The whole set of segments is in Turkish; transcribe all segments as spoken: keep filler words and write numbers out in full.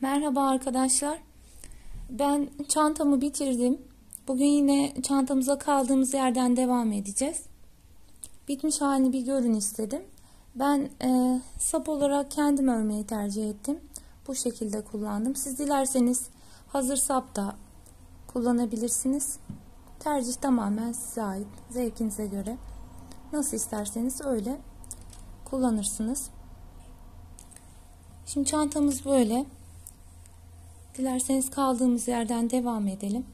Merhaba arkadaşlar. Ben çantamı bitirdim. Bugün yine çantamıza kaldığımız yerden devam edeceğiz. Bitmiş halini bir görün istedim. Ben e, sap olarak kendim örmeyi tercih ettim. Bu şekilde kullandım. Siz dilerseniz hazır sap da kullanabilirsiniz. Tercih tamamen size ait. Zevkinize göre. Nasıl isterseniz öyle kullanırsınız. Şimdi çantamız böyle. Dilerseniz kaldığımız yerden devam edelim.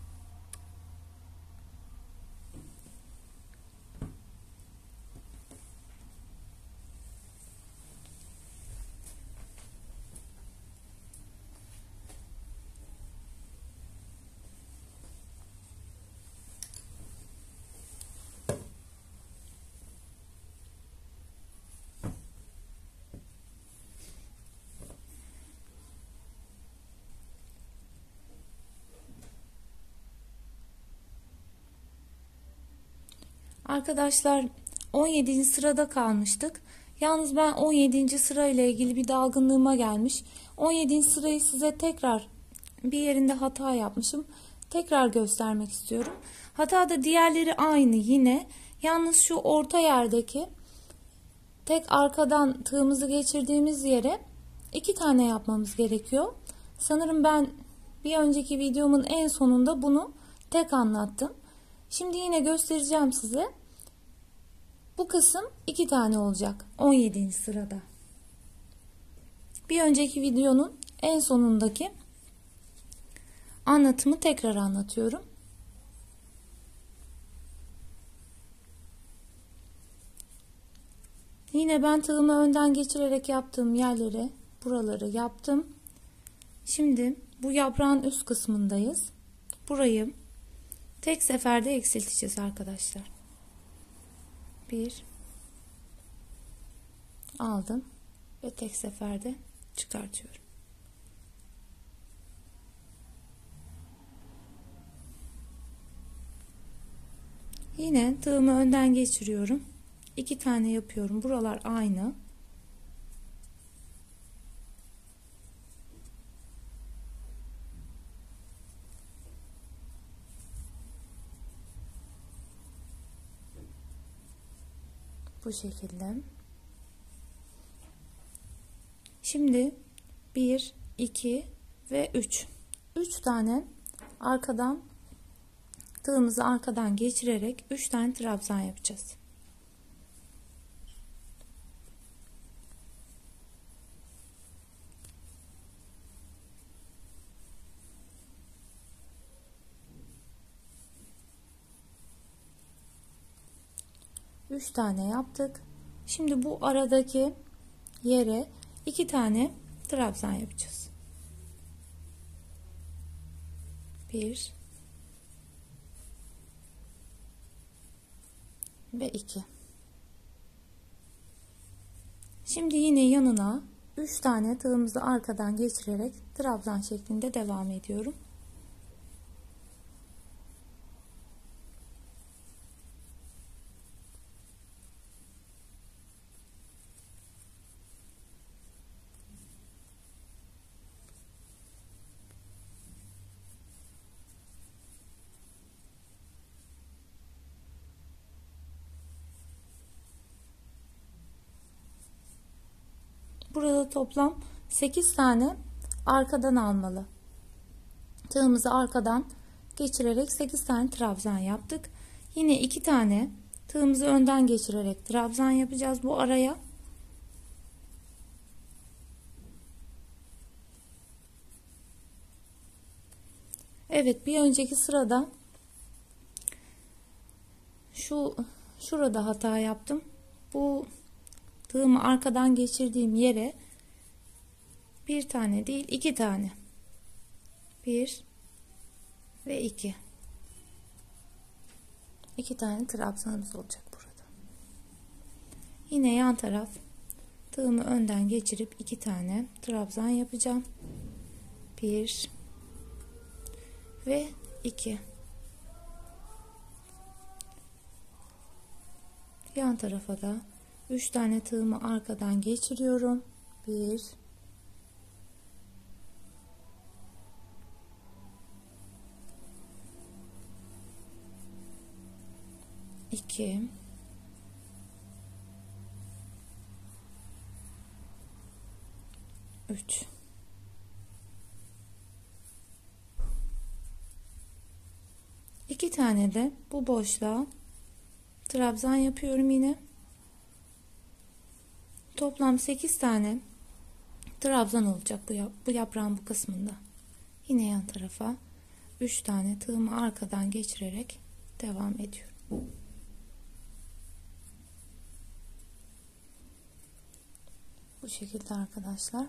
Arkadaşlar on yedinci sırada kalmıştık. Yalnız ben on yedinci sıra ile ilgili bir dalgınlığıma gelmiş. on yedinci sırayı size tekrar bir yerinde hata yapmışım. Tekrar göstermek istiyorum. Hata da diğerleri aynı yine. Yalnız şu orta yerdeki tek arkadan tığımızı geçirdiğimiz yere iki tane yapmamız gerekiyor. Sanırım ben bir önceki videomun en sonunda bunu tek anlattım. Şimdi yine göstereceğim size. Bu kısım iki tane olacak on yedinci sırada. Bir önceki videonun en sonundaki anlatımı tekrar anlatıyorum. Yine ben tığımı önden geçirerek yaptığım yerlere buraları yaptım. Şimdi bu yaprağın üst kısmındayız. Burayı tek seferde eksilteceğiz arkadaşlar. Bir aldım ve tek seferde çıkartıyorum. Yine tığımı önden geçiriyorum. İki tane yapıyorum. Buralar aynı. Bu şekilde. Şimdi bir, iki ve üç. üç tane arkadan tığımızı arkadan geçirerek üç tane trabzan yapacağız. üç tane yaptık. Şimdi bu aradaki yere iki tane trabzan yapacağız. bir ve iki. Şimdi yine yanına üç tane tığımızı arkadan geçirerek trabzan şeklinde devam ediyorum. Burada toplam sekiz tane arkadan almalı. Tığımızı arkadan geçirerek sekiz tane trabzan yaptık. Yine iki tane tığımızı önden geçirerek trabzan yapacağız bu araya. Evet, bir önceki sırada şu şurada hata yaptım. Bu tığımı arkadan geçirdiğim yere bir tane değil iki tane, bir ve iki iki tane trabzanımız olacak burada. Yine yan taraf tığımı önden geçirip iki tane trabzan yapacağım. Bir ve iki. Yan tarafa da üç tane tığımı arkadan geçiriyorum. bir iki, üç. iki tane de bu boşluğa trabzan yapıyorum yine. Toplam sekiz tane trabzan olacak bu, yap bu yaprağın bu kısmında. Yine yan tarafa üç tane tığımı arkadan geçirerek devam ediyorum. Bu şekilde arkadaşlar.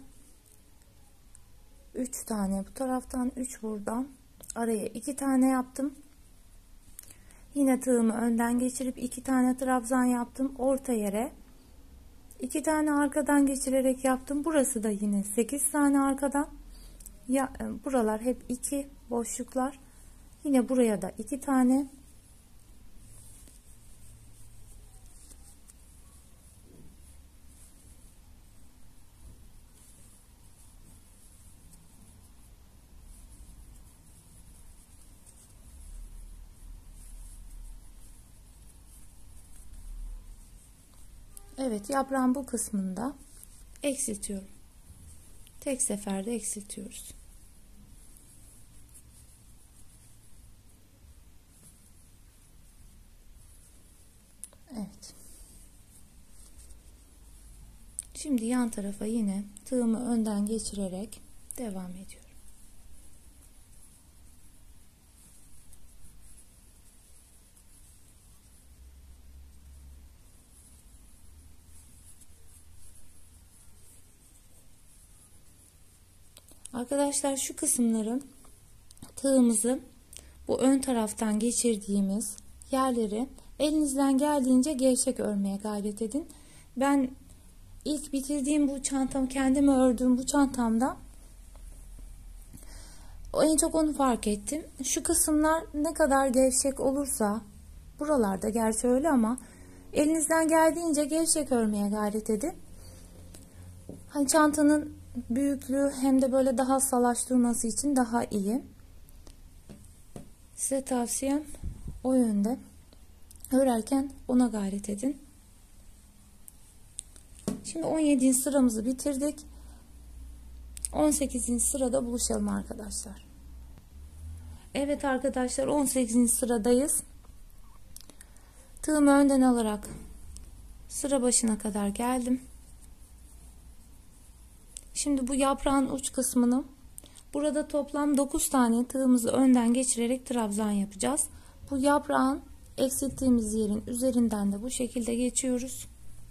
üç tane bu taraftan, üç buradan, araya iki tane yaptım. Yine tığımı önden geçirip iki tane trabzan yaptım. Orta yere iki tane arkadan geçirerek yaptım. Burası da yine sekiz tane arkadan. Ya, buralar hep iki boşluklar. Yine buraya da iki tane. Evet, yaprağın bu kısmında eksiltiyorum. Tek seferde eksiltiyoruz. Evet. Şimdi yan tarafa yine tığımı önden geçirerek devam ediyorum. Arkadaşlar şu kısımları tığımızı bu ön taraftan geçirdiğimiz yerleri elinizden geldiğince gevşek örmeye gayret edin. Ben ilk bitirdiğim bu çantam, kendime ördüğüm bu çantamda en çok onu fark ettim. Şu kısımlar ne kadar gevşek olursa, buralarda gerçi öyle ama elinizden geldiğince gevşek örmeye gayret edin. Hani çantanın büyüklüğü hem de böyle daha salaş durması için daha iyi. Size tavsiyem o yönde. Örerken ona gayret edin. Şimdi on yedinci sıramızı bitirdik. on sekizinci sırada buluşalım arkadaşlar. Evet arkadaşlar, on sekizinci sıradayız. Tığımı önden alarak sıra başına kadar geldim. Şimdi bu yaprağın uç kısmını, burada toplam dokuz tane tığımızı önden geçirerek trabzan yapacağız. Bu yaprağın eksilttiğimiz yerin üzerinden de bu şekilde geçiyoruz.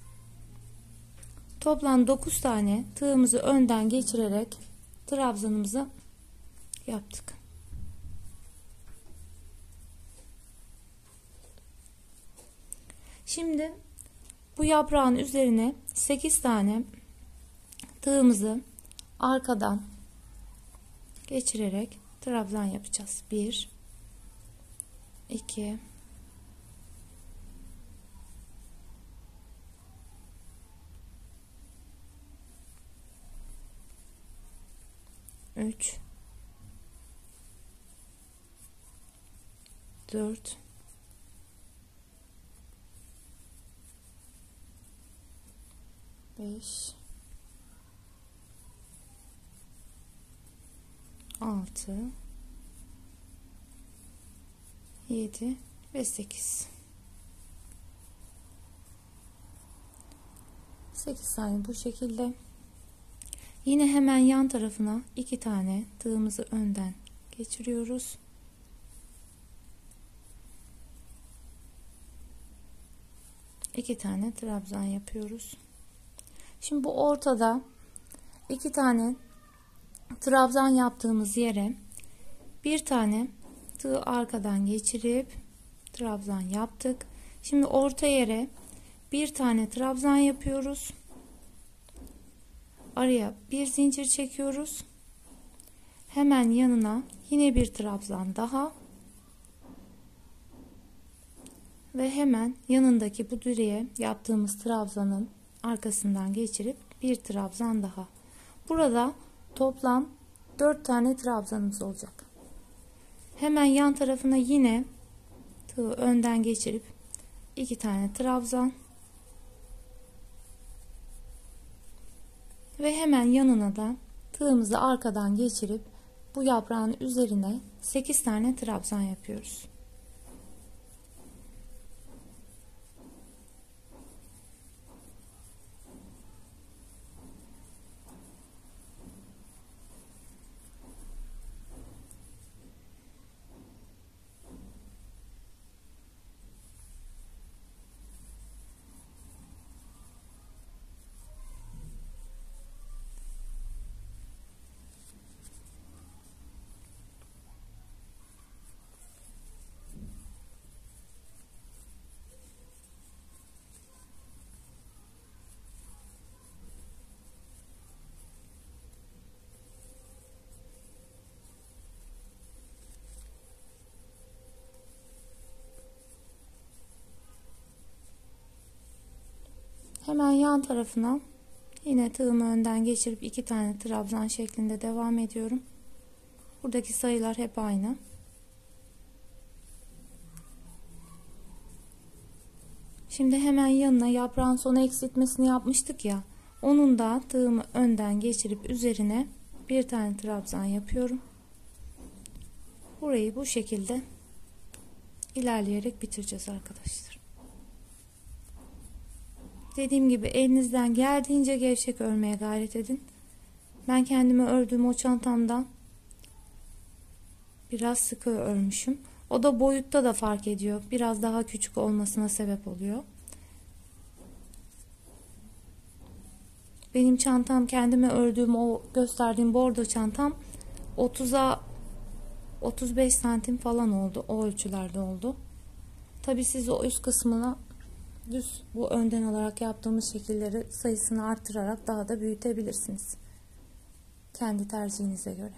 Toplam dokuz tane tığımızı önden geçirerek trabzanımızı yaptık. Şimdi bu yaprağın üzerine sekiz tane tığımızı arkadan geçirerek trabzan yapacağız. bir iki üç dört beş altı yedi ve sekiz. sekiz tane bu şekilde. Yine hemen yan tarafına iki tane tığımızı önden geçiriyoruz. iki tane trabzan yapıyoruz. Şimdi bu ortada iki tane trabzan yaptığımız yere bir tane tığ arkadan geçirip trabzan yaptık. Şimdi orta yere bir tane trabzan yapıyoruz. Araya bir zincir çekiyoruz. Hemen yanına yine bir trabzan daha ve hemen yanındaki bu direğe yaptığımız trabzanın arkasından geçirip bir trabzan daha. Burada toplam dört tane trabzanımız olacak. Hemen yan tarafına yine tığı önden geçirip iki tane trabzan ve hemen yanına da tığımızı arkadan geçirip bu yaprağın üzerine sekiz tane trabzan yapıyoruz. Hemen yan tarafına yine tığımı önden geçirip iki tane trabzan şeklinde devam ediyorum. Buradaki sayılar hep aynı. Şimdi hemen yanına yaprağın sona eksiltmesini yapmıştık ya. Onun da tığımı önden geçirip üzerine bir tane trabzan yapıyorum. Burayı bu şekilde ilerleyerek bitireceğiz arkadaşlar. Dediğim gibi elinizden geldiğince gevşek örmeye gayret edin. Ben kendime ördüğüm o çantamdan biraz sıkı örmüşüm. O da boyutta da fark ediyor. Biraz daha küçük olmasına sebep oluyor. Benim çantam, kendime ördüğüm o gösterdiğim bordo çantam otuza otuz beş santim falan oldu. O ölçülerde oldu. Tabii siz o üst kısmına düz bu önden olarak yaptığımız şekilleri sayısını arttırarak daha da büyütebilirsiniz. Kendi tercihinize göre.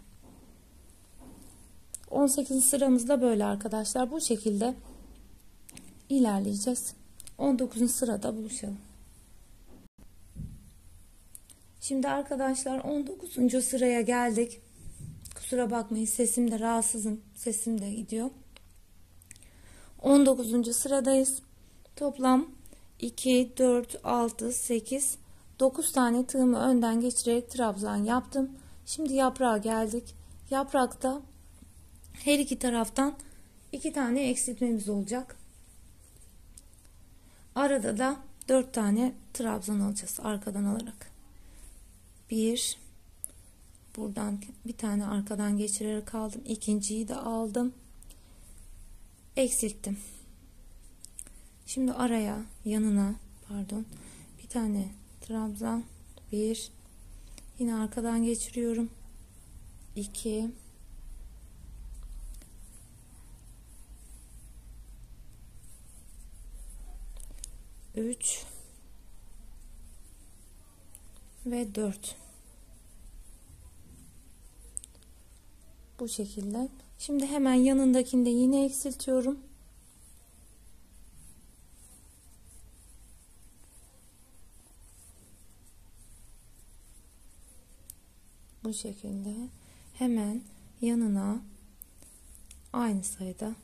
on sekizinci sıramızda böyle arkadaşlar. Bu şekilde ilerleyeceğiz. on dokuzuncu sırada buluşalım. Şimdi arkadaşlar on dokuzuncu sıraya geldik. Kusura bakmayın, sesim de rahatsızım. Sesim de gidiyor. on dokuzuncu sıradayız. Toplam iki, dört, altı, sekiz, dokuz tane tığımı önden geçirerek trabzan yaptım. Şimdi yaprağa geldik. Yaprakta her iki taraftan iki tane eksiltmemiz olacak. Arada da dört tane trabzan alacağız arkadan alarak. Bir, buradan bir tane arkadan geçirerek aldım. İkinciyi de aldım. Eksilttim. Şimdi araya, yanına, pardon, bir tane trabzan, bir, yine arkadan geçiriyorum, iki, üç ve dört. Bu şekilde. Şimdi hemen yanındakinde yine eksiltiyorum. Bu şekilde hemen yanına aynı sayıda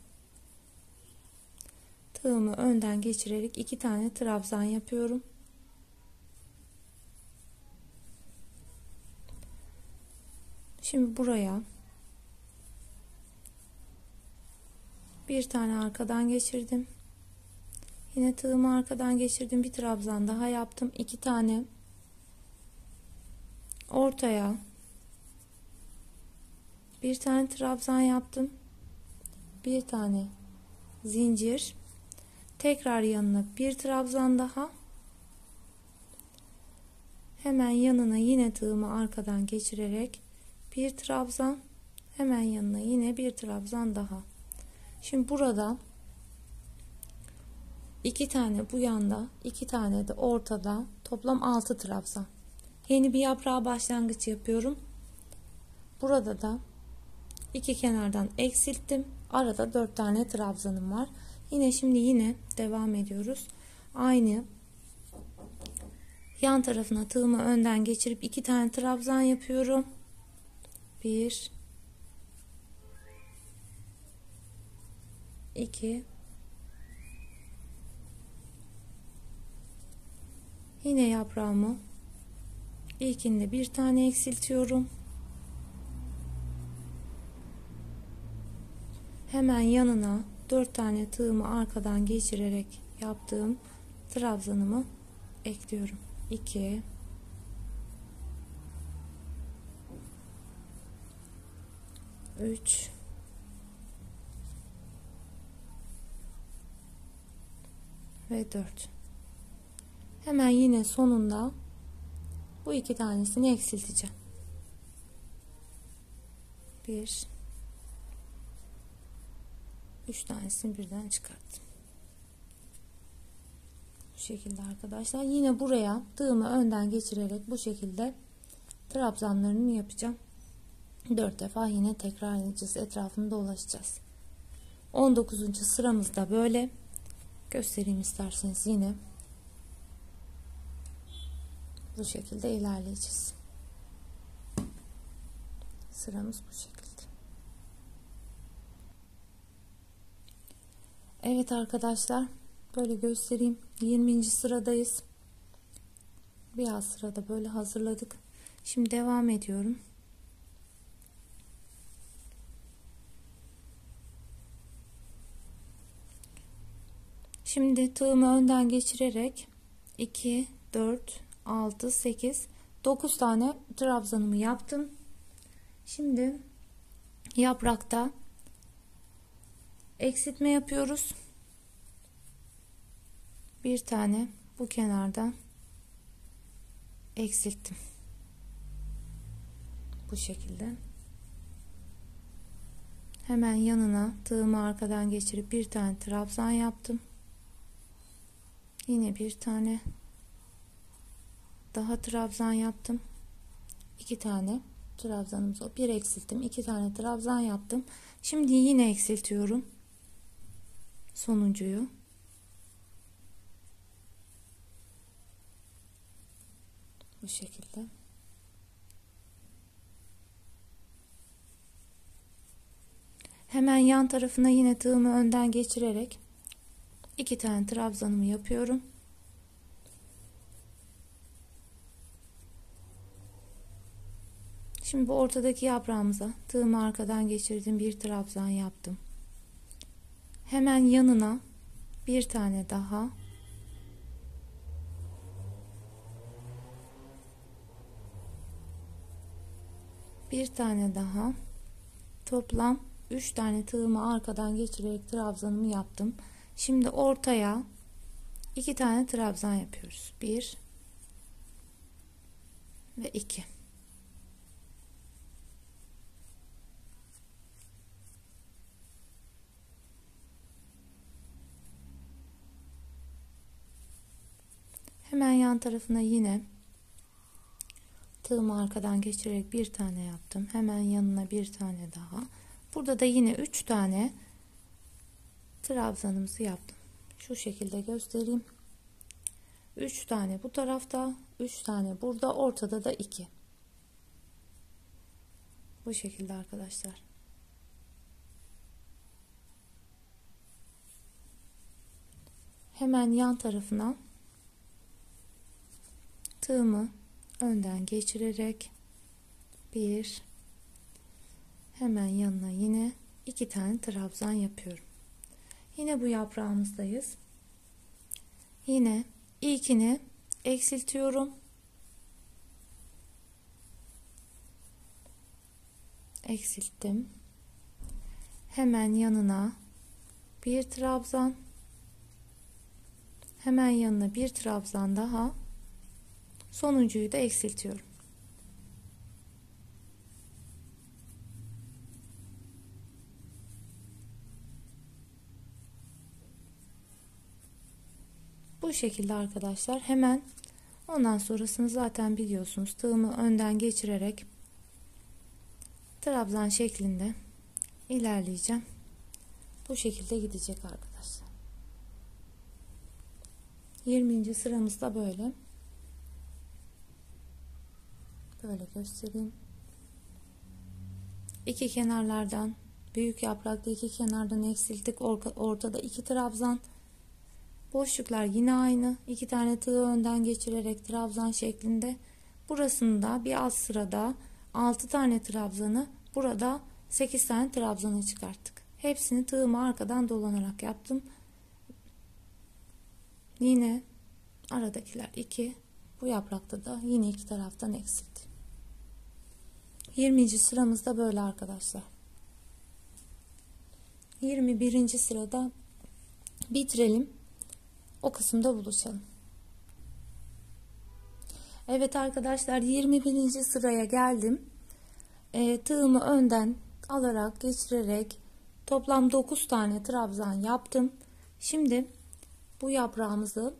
tığımı önden geçirerek iki tane trabzan yapıyorum. Şimdi buraya bir tane arkadan geçirdim. Yine tığımı arkadan geçirdim. Bir trabzan daha yaptım. iki tane ortaya bir tane trabzan yaptım. Bir tane zincir. Tekrar yanına bir trabzan daha. Hemen yanına yine tığımı arkadan geçirerek bir trabzan. Hemen yanına yine bir trabzan daha. Şimdi burada iki tane bu yanda, iki tane de ortada, toplam altı trabzan. Yeni bir yaprağa başlangıç yapıyorum. Burada da iki kenardan eksilttim. Arada dört tane trabzanım var. Yine şimdi yine devam ediyoruz. Aynı yan tarafına tığımı önden geçirip iki tane trabzan yapıyorum. Bir, iki, Yine yaprağımı ilkinde bir tane eksiltiyorum. Hemen yanına dört tane tığımı arkadan geçirerek yaptığım trabzanımı ekliyorum. iki, üç, ve dört. Hemen yine sonunda bu iki tanesini eksilteceğim. bir, üç tanesini birden çıkarttım. Bu şekilde arkadaşlar. Yine buraya tığımı önden geçirerek bu şekilde trabzanlarını yapacağım. dört defa yine tekrar edeceğiz. Etrafını dolaşacağız. on dokuzuncu sıramızda böyle göstereyim isterseniz. Yine bu şekilde ilerleyeceğiz. Sıramız bu şekilde. Evet arkadaşlar, böyle göstereyim. yirminci sıradayız. Bir alt sırada böyle hazırladık. Şimdi devam ediyorum. Şimdi tığımı önden geçirerek iki, dört, altı, sekiz, dokuz tane trabzanımı yaptım. Şimdi yaprakta eksiltme yapıyoruz. Bir tane bu kenardan eksilttim. Bu şekilde. Hemen yanına tığımı arkadan geçirip bir tane trabzan yaptım. Yine bir tane daha trabzan yaptım. İki tane trabzanımız o. Bir eksilttim. İki tane trabzan yaptım. Şimdi yine eksiltiyorum. Sonuncuyu. Bu şekilde. Hemen yan tarafına yine tığımı önden geçirerek iki tane trabzanımı yapıyorum. Şimdi bu ortadaki yaprağımıza tığımı arkadan geçirdim, bir trabzan yaptım. Hemen yanına bir tane daha, bir tane daha, toplam üç tane tığımı arkadan geçirerek trabzanımı yaptım. Şimdi ortaya iki tane trabzan yapıyoruz. bir ve iki. Hemen yan tarafına yine tığımı arkadan geçirerek bir tane yaptım. Hemen yanına bir tane daha. Burada da yine üç tane trabzanımızı yaptım. Şu şekilde göstereyim. üç tane bu tarafta, üç tane burada, ortada da iki. Bu şekilde arkadaşlar. Hemen yan tarafına tığımı önden geçirerek bir, hemen yanına yine iki tane trabzan yapıyorum. Yine bu yaprağımızdayız. Yine ilkini eksiltiyorum. Eksilttim. Hemen yanına bir trabzan. Hemen yanına bir trabzan daha. Sonuncuyu da eksiltiyorum. Bu şekilde arkadaşlar. Hemen ondan sonrasını zaten biliyorsunuz. Tığımı önden geçirerek trabzan şeklinde ilerleyeceğim. Bu şekilde gidecek arkadaşlar. yirminci sıramızda böyle. Böyle göstereyim. İki kenarlardan, büyük yaprakta iki kenardan eksilttik. Ortada iki trabzan. Boşluklar yine aynı. iki tane tığ önden geçirerek trabzan şeklinde. Burasında bir alt sırada altı tane trabzanı, burada sekiz tane trabzanı çıkarttık. Hepsini tığımı arkadan dolanarak yaptım. Yine aradakiler iki. Bu yaprakta da yine iki taraftan eksildi. yirminci sıramızda böyle arkadaşlar. yirmi birinci sırada bitirelim. O kısımda buluşalım. Evet arkadaşlar, yirmi birinci sıraya geldim. E, tığımı önden alarak geçirerek toplam dokuz tane trabzan yaptım. Şimdi bu yaprağımızı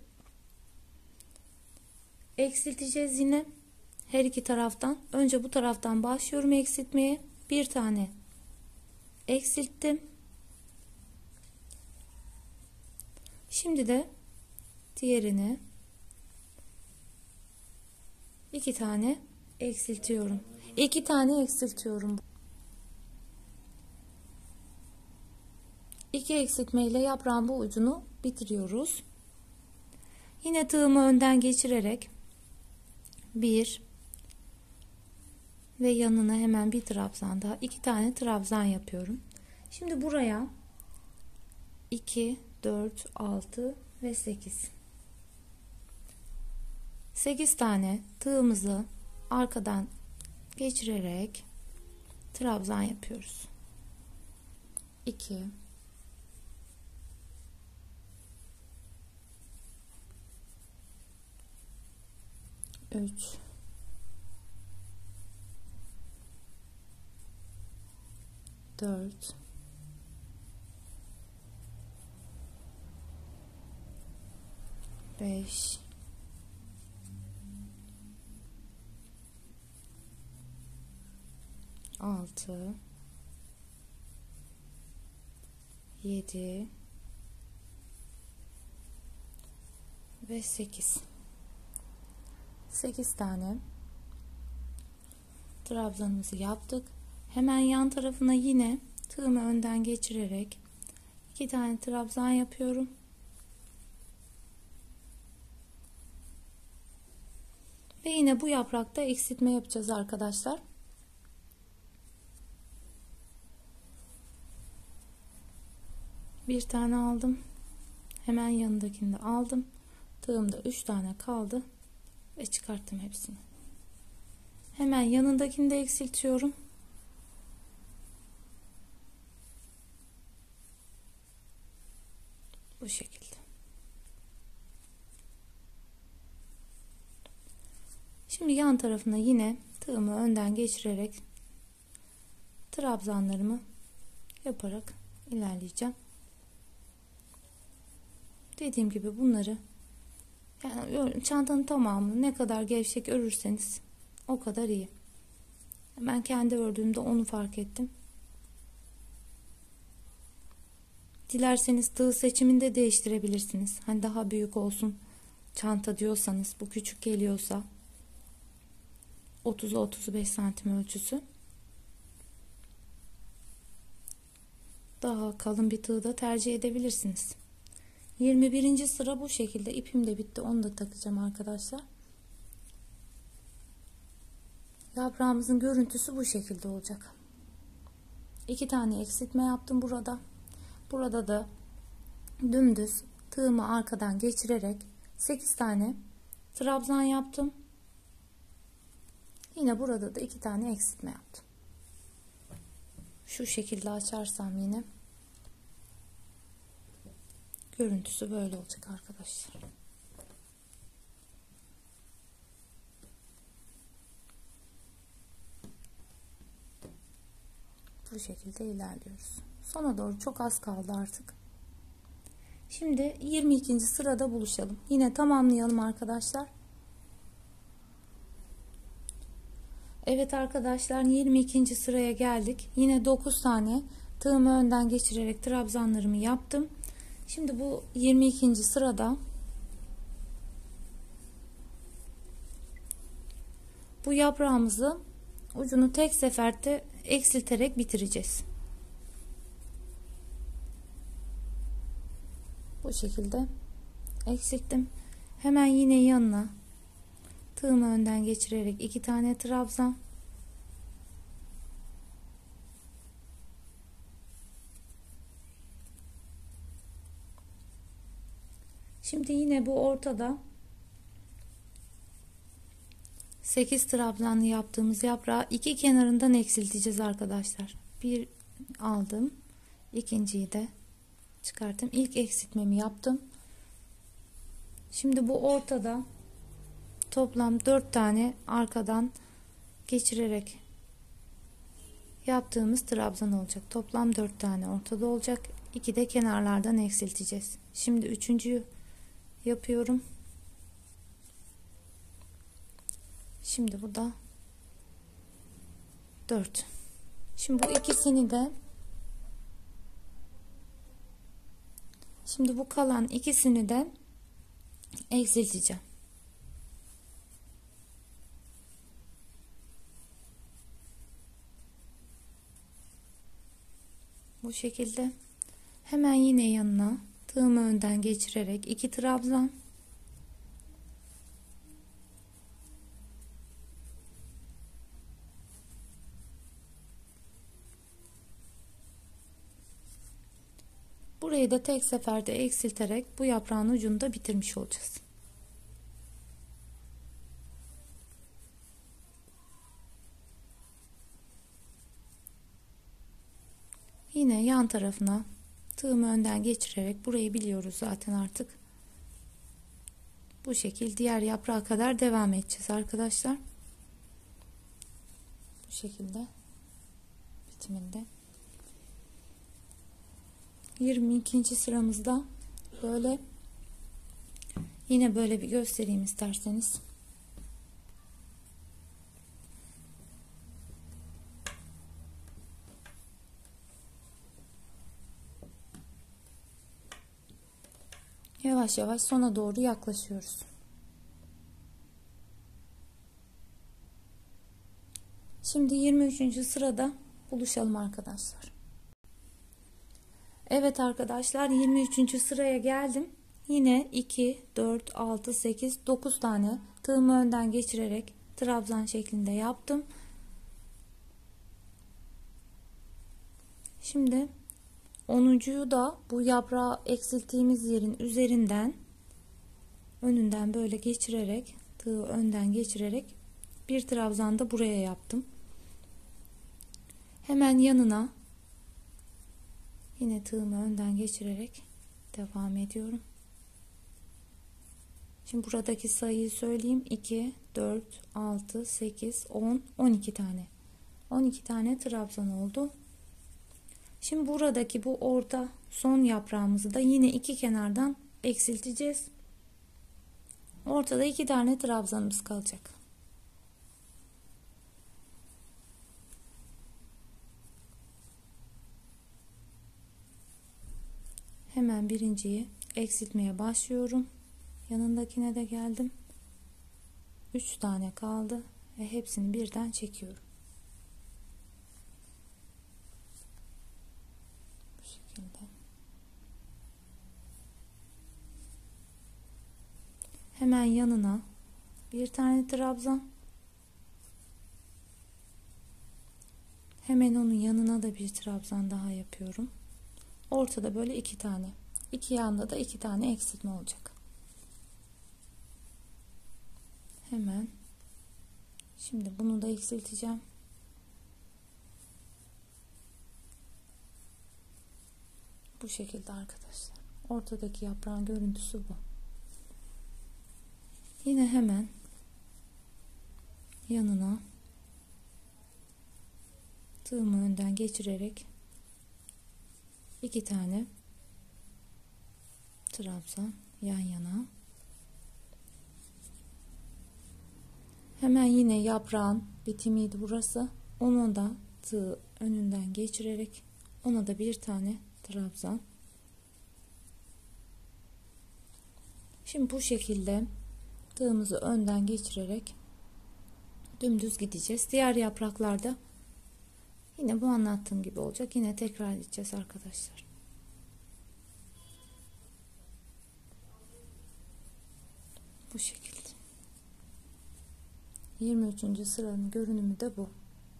eksilteceğiz yine her iki taraftan. Önce bu taraftan başlıyorum eksiltmeye. Bir tane eksilttim. Şimdi de diğerini iki tane eksiltiyorum. iki tane eksiltiyorum. iki eksiltme ile yaprağın bu ucunu bitiriyoruz. Yine tığımı önden geçirerek bir ve yanına hemen bir trabzan daha, iki tane trabzan yapıyorum. Şimdi buraya iki, dört, altı ve sekiz. sekiz tane tığımızı arkadan geçirerek trabzan yapıyoruz. iki, üç, dört, beş, altı, yedi ve sekiz. sekiz tane trabzanımızı yaptık. Hemen yan tarafına yine tığımı önden geçirerek iki tane trabzan yapıyorum. Ve yine bu yaprakta eksiltme yapacağız arkadaşlar. Bir tane aldım. Hemen yanındakini de aldım. Tığımda üç tane kaldı ve çıkarttım hepsini. Hemen yanındakini de eksiltiyorum. Bu şekilde. Şimdi yan tarafına yine tığımı önden geçirerek trabzanlarımı yaparak ilerleyeceğim. Dediğim gibi bunları, yani çantanın tamamını ne kadar gevşek örürseniz o kadar iyi. Ben kendi ördüğümde onu fark ettim. Dilerseniz tığ seçiminde değiştirebilirsiniz. Hani daha büyük olsun çanta diyorsanız, bu küçük geliyorsa otuz otuz beş santim ölçüsü. Daha kalın bir tığ da tercih edebilirsiniz. yirmi birinci sıra bu şekilde. İpim de bitti. Onu da takacağım arkadaşlar. Yaprağımızın görüntüsü bu şekilde olacak. iki tane eksiltme yaptım burada. Burada da dümdüz tığımı arkadan geçirerek sekiz tane trabzan yaptım. Yine burada da iki tane eksiltme yaptım. Şu şekilde açarsam yine görüntüsü böyle olacak arkadaşlar. Bu şekilde ilerliyoruz. Sona doğru çok az kaldı artık. Şimdi yirmi ikinci sırada buluşalım. Yine tamamlayalım arkadaşlar. Evet arkadaşlar, yirmi ikinci sıraya geldik. Yine dokuz tane tığımı önden geçirerek trabzanlarımı yaptım. Şimdi bu yirmi ikinci sırada bu yaprağımızı ucunu tek seferde eksilterek bitireceğiz. Bu şekilde eksilttim. Hemen yine yanına tığımı önden geçirerek iki tane trabzan. Şimdi yine bu ortada sekiz trabzanlı yaptığımız yaprağı iki kenarından eksilteceğiz arkadaşlar. Bir aldım, ikinciyi de çıkarttım. İlk eksiltmemi yaptım. Şimdi bu ortada toplam dört tane arkadan geçirerek yaptığımız trabzan olacak. Toplam dört tane ortada olacak. iki de kenarlardan eksilteceğiz. Şimdi üçüncüyü yapıyorum. Şimdi burada dört. Şimdi bu ikisini de şimdi bu kalan ikisini de eksilteceğim. Bu şekilde hemen yine yanına tığımı önden geçirerek iki trabzan, burayı da tek seferde eksilterek bu yaprağın ucunu da bitirmiş olacağız. Yine yan tarafına tığımı önden geçirerek, burayı biliyoruz zaten artık. Bu şekilde diğer yaprağa kadar devam edeceğiz arkadaşlar. Bu şekilde bitiminde. yirmi ikinci sıramızda böyle yine böyle bir göstereyim isterseniz. Yavaş yavaş sona doğru yaklaşıyoruz. Şimdi yirmi üçüncü sırada buluşalım arkadaşlar. Evet arkadaşlar, yirmi üçüncü sıraya geldim. Yine iki, dört, altı, sekiz, dokuz tane tığımı önden geçirerek trabzan şeklinde yaptım. Şimdi onuncuyu da bu yaprağı eksilttiğimiz yerin üzerinden, önünden böyle geçirerek, tığı önden geçirerek bir trabzan da buraya yaptım. Hemen yanına yine tığımı önden geçirerek devam ediyorum. Şimdi buradaki sayıyı söyleyeyim. iki, dört, altı, sekiz, on, on iki tane. on iki tane trabzan oldu. Şimdi buradaki bu orta son yaprağımızı da yine iki kenardan eksilteceğiz. Ortada iki tane trabzanımız kalacak. Hemen birinciyi eksiltmeye başlıyorum. Yanındakine de geldim. üç tane kaldı ve hepsini birden çekiyorum. Bu şekilde. Hemen yanına bir tane trabzan. Hemen onun yanına da bir trabzan daha yapıyorum. Ortada böyle iki tane. İki yanda da iki tane eksiltme olacak. Hemen şimdi bunu da eksilteceğim. Bu şekilde arkadaşlar. Ortadaki yaprağın görüntüsü bu. Yine hemen yanına tığımı önden geçirerek iki tane trabzan yan yana. Hemen yine yaprağın bitimiydi burası. Onu da tığ önünden geçirerek ona da bir tane trabzan. Şimdi bu şekilde tığımızı önden geçirerek dümdüz gideceğiz. Diğer yapraklarda yine bu anlattığım gibi olacak. Yine tekrar edeceğiz arkadaşlar. Bu şekilde. yirmi üçüncü sıranın görünümü de bu.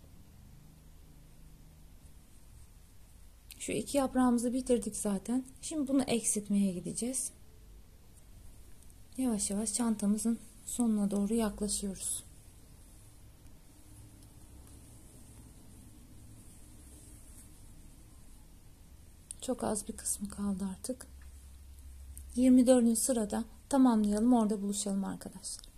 Şu iki yaprağımızı bitirdik zaten. Şimdi bunu eksiltmeye gideceğiz. Yavaş yavaş çantamızın sonuna doğru yaklaşıyoruz. Çok az bir kısmı kaldı artık. yirmi dördüncü sırada tamamlayalım, orada buluşalım arkadaşlar.